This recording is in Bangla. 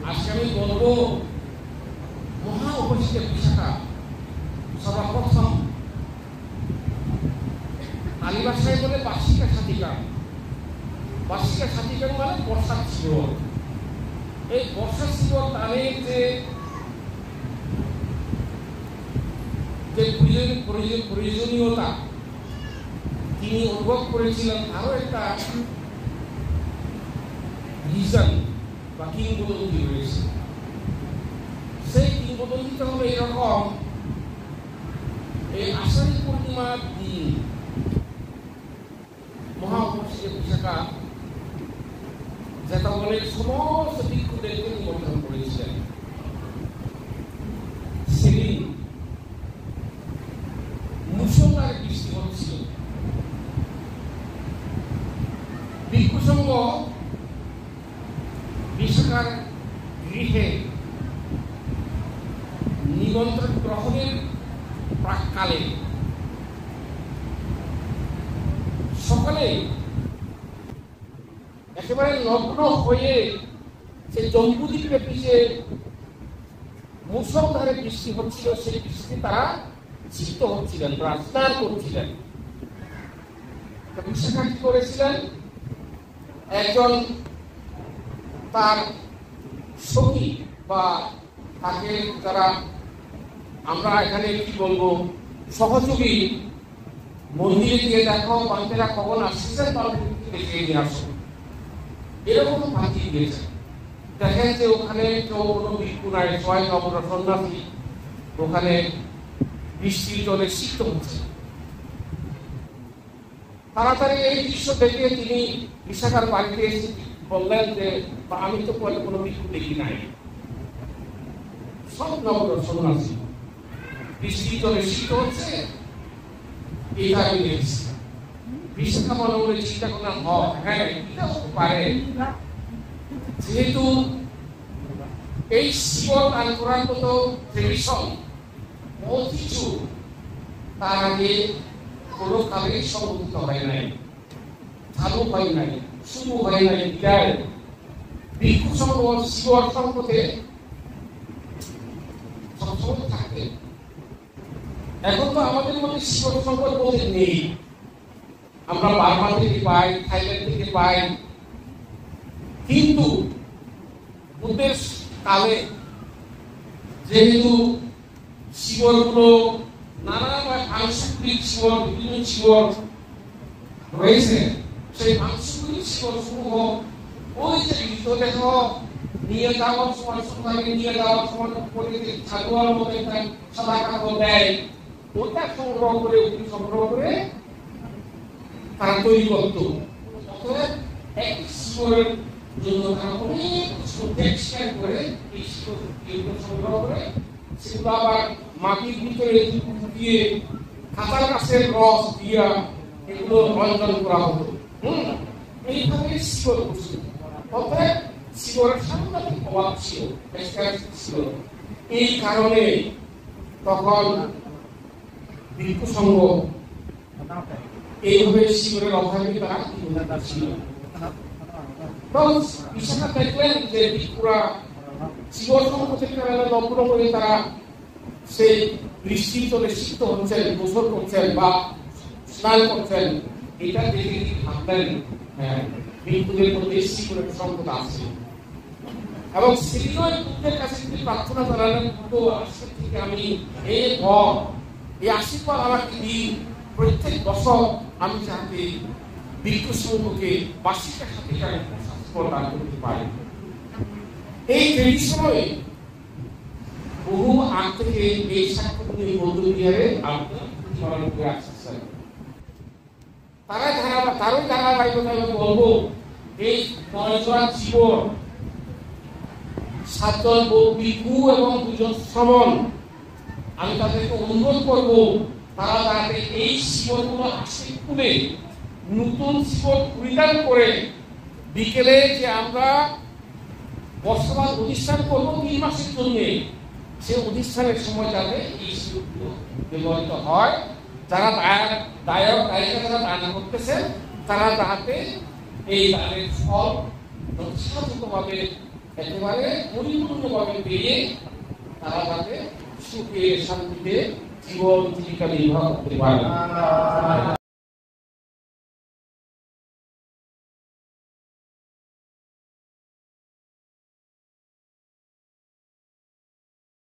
আজকে আমি বলবো মহা উপস্থিত বিশাখা সর্বপ্রথম আলী ভাষায় বলে বার্ষিকা সাথীকার। বার্ষিকা সাথীকার মানে বর্ষার শিবর। এই বর্ষার শিবর তাদের যে প্রয়োজনীয়তা তিনি অনুভব করেছিলেন, আরো একটা রিজন বা কিংবদন্তি রয়েছে। সেই কিংবদন্তিটা হলো এরকম, এই আষাঢ়ী পূর্ণিমার দিন মহা উপস্থিত বিশাখা যেটা বলে সমস্ত ভিক্ষুদেরকে নিমন্ত্রণ করেছিলেন। সেদিন মুষলধারে বৃষ্টি হচ্ছিল। ভিক্ষু সংঘ বিশাখার গৃহে নিমন্ত্রণ গ্রহণের প্রাক্কালে সকালে একেবারে নগ্ন হয়ে সে জম্বুদ্বীপের পিছে মুষলধারে বৃষ্টি হচ্ছিল, সেই বৃষ্টিতে তারা চিত্ত হচ্ছিলেন, স্নান করছিলেন। বিশাখা কি করেছিলেন, একজন তার সখী বা তাকে যারা আমরা এখানে কি বলবো সহযোগী, মন্দিরে গিয়ে দেখো বান্তেরা কখন আসছেন তাদের দেখে নিয়ে আসো, এরকম ফাঁকি দিয়েছে। দেখেন যে ওখানে কেউ কোনো ভিক্ষু নাই, ছয় নম্বর সন্ন্যাসী ওখানে বৃষ্টির জলে সিক্ত হচ্ছে। তাড়াতাড়ি এই দৃশ্য দেখে তিনি বিশাখার বাড়িতে এসে বললেন যে আমি তো কোনো ভিক্ষু দেখি নাই, সব নম্বর সন্ন্যাসী বৃষ্টির জলে সিক্ত হচ্ছে, এইটা আমি দেখছি। বিশাখা মনে মনে চিন্তা করলাম, হ্যাঁ এটা হতে পারে, যেহেতু এই শিব দান করার মতো ট্রেডিশন বহু কিছু তার আগে কোনো কালে সংগঠিত হয় নাই, চালু হয় নাই, শুরু হয় নাই। বিদায় ভিক্ষু সংঘ শিবর সংকটে সবসময় থাকে। এখন তো আমাদের মধ্যে শিবর সংকট বলতে নেই, আমরা বার্মা থেকে পাই, থাইল্যান্ড থেকে পাই, কিন্তু বুদ্ধের কালে যেহেতু শিবরগুলো নানা আংশিক শিবর, বিভিন্ন শিবর রয়েছে, সেই আংশিক শিবর সমূহ ওই যে মৃতদেহ নিয়ে যাওয়ার সময় সন্ধ্যাকে নিয়ে যাওয়ার সময় ছাগোয়ার মতো একটা সাদা কাপড় দেয়, ওটা সংগ্রহ করে সংগ্রহ করে তারা তৈরি করত। অতএব এক শিবরের জন্য তারা অনেক টেক্সটাইল করে এই শিবর সংগ্রহ করে সেগুলো আবার মাটির ভিতরে দিয়ে কাঁচা গাছের রস দিয়া এগুলো রঞ্জন করা হতো। এইভাবে শিবর করছিল। অতএব শিবরের সাংঘাতিক অভাব ছিল, ছিল। এই কারণে তখন ভিক্ষু সংঘ এইভাবে শিবরের অভাবে তারা ছিল। বিশাখা দেখলেন যে ভিক্ষুরা শিবর সংঘ থেকে নম্র করে তারা সেই বৃষ্টির জলে সিক্ত হচ্ছেন, গোসল করছেন বা স্নান করছেন, এটা দেখে ভাবলেন ভিক্ষুদের মধ্যে শিবরের সংকট আছে। এবং সেদিনও বুদ্ধের কাছে তিনি প্রার্থনা জানালেন, বুদ্ধ আজকে থেকে আমি এই আশীর্বাদ আমাকে দিন, প্রত্যেক বছর আমি যাতে ভিক্ষু সংঘকে বার্ষিকা সাথীকার প্রদান করতে পারি। এই ট্রেডিশনে বহু আগ থেকে এই সাক্ষাৎ বৌদ্ধ বিহারে পালন করে আসছেন। তারই ধারাবাহিকতা আমি বলবো, এই 9 জোড়া জীবন, 7 জন ভিক্ষু এবং 2 জন শ্রমণ, আমি তাদেরকে অনুরোধ করব তারা যাতে এই শিবগুলো আশীর্বাদ করে নতুন শিব পরিধান করে বিকেলে যে আমরা বর্ষবাদ অনুষ্ঠান করবো 3 মাসের জন্য, সে অনুষ্ঠানের সময় যাতে এই শিবগুলো ব্যবহৃত হয়। যারা দায়ক দায়িকা যারা দান করতেছেন তারা যাতে এই দানের ফল যথাযথভাবে একেবারে পরিপূর্ণভাবে পেয়ে তারা যাতে সুখে শান্তিতে জীবন জীবিকা নির্বাহ করতে পারে।